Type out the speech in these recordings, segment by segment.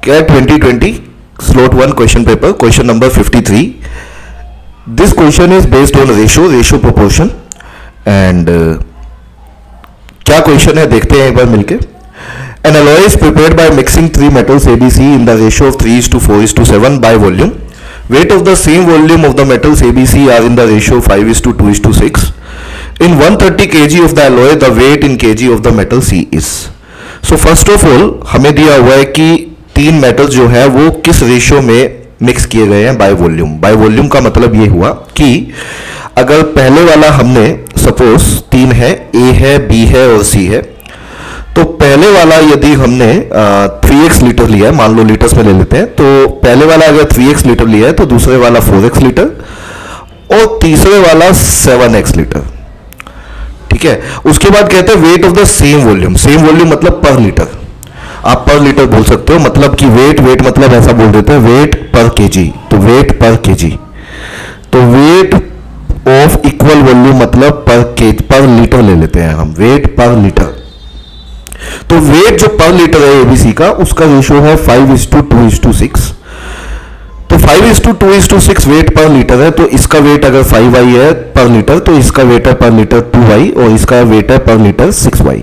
CAT 2020 slot 1 question paper, question number 53. This question is based on ratio proportion and क्या question है देखते हैं एक बार मिलके. An alloy is prepared by mixing three metals ABC in the ratio of 3:4:7 by volume. Weight of the same volume of the metals ABC are in the ratio 5:2:6. In 130 kg of the alloy, the weight in kg of the metal C is. So first of all हमें दिया हुआ है कि तीन metals जो है वो किस रेशियो में मिक्स किए गए हैं बाय वॉल्यूम. बाय वॉल्यूम का मतलब ये हुआ कि अगर पहले वाला हमने सपोज तीन है, ए है, बी है और सी है, तो पहले वाला यदि हमने 3x लीटर लिया है, मान लो लीटर्स में ले लेते हैं, तो पहले वाला अगर 3x लीटर लिया है तो दूसरे वाला 4x लीटर और तीसरे वाला 7x लीटर. ठीक है. उसके बाद कहते हैं weight of the same volume. Same volume मतलब पर लीटर, आप पर लीटर बोल सकते हो, मतलब कि वेट मतलब ऐसा बोल देते हैं वेट पर केजी, तो वेट पर केजी. तो वेट ऑफ इक्वल वॉल्यूम मतलब पर लीटर ले लेते हैं हम, वेट पर लीटर. तो वेट जो पर लीटर है एबीसी का, उसका रेशियो है 5:2:6. तो 5:2:6 वेट पर लीटर है, तो इसका वेट अगर 5y है पर लीटर, तो इसका वेट है पर लीटर 2y और इसका वेट है पर लीटर 6y.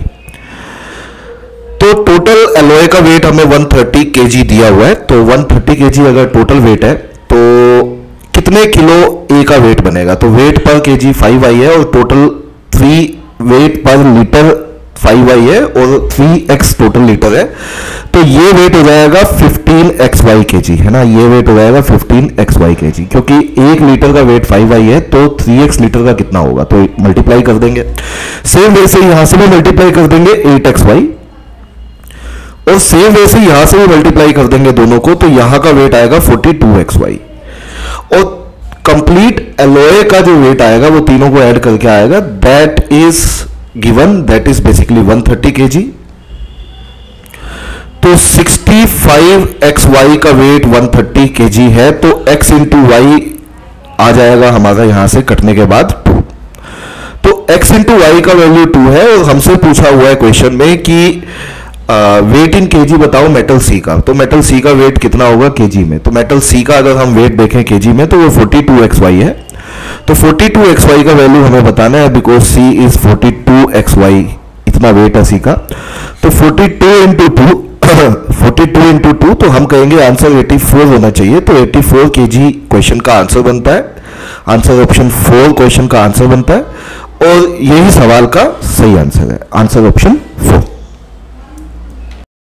तो टोटल एलॉय का वेट हमें 130 kg दिया हुआ है. तो 130 kg अगर टोटल वेट है तो कितने किलो ए का वेट बनेगा. तो वेट पर केजी 5y है और टोटल 3 वेट पर लीटर 5y है और 3x टोटल लीटर है. तो ये वेट हो जाएगा 15xy kg, है ना. ये वेट हो जाएगा 15xy kg, क्योंकि 1 लीटर का वेट 5y है तो 3x लीटर का कितना होगा, तो मल्टीप्लाई कर देंगे. सेम वे से यहां से भी मल्टीप्लाई कर देंगे 8xy और सेम वे से यहां से भी मल्टीप्लाई कर देंगे दोनों को, तो यहां का वेट आएगा 42xy और कंप्लीट एलॉय का जो वेट आएगा वो तीनों को ऐड करके आएगा. That is given, that is basically 130 kg. तो 65xy का वेट 130 kg है, तो x इंटू वाई आ जाएगा हमारा यहां से कटने के बाद 2. तो x इंटू वाई का वैल्यू 2 है और हमसे पूछा हुआ है क्वेश्चन में कि वेट इन केजी बताओ मेटल सी का. तो मेटल सी का वेट कितना होगा केजी में. तो मेटल सी का अगर हम वेट देखें केजी में तो वो 42xy है. तो 42xy का वैल्यू हमें बताना है बिकॉज सी इज 42xy, इतना वेट है सी का. तो 42 इंटू 2 तो हम कहेंगे आंसर 84 होना चाहिए. तो 84 kg क्वेश्चन का आंसर बनता है. आंसर ऑप्शन 4 क्वेश्चन का आंसर बनता है और यही सवाल का सही आंसर है. Answer option 4.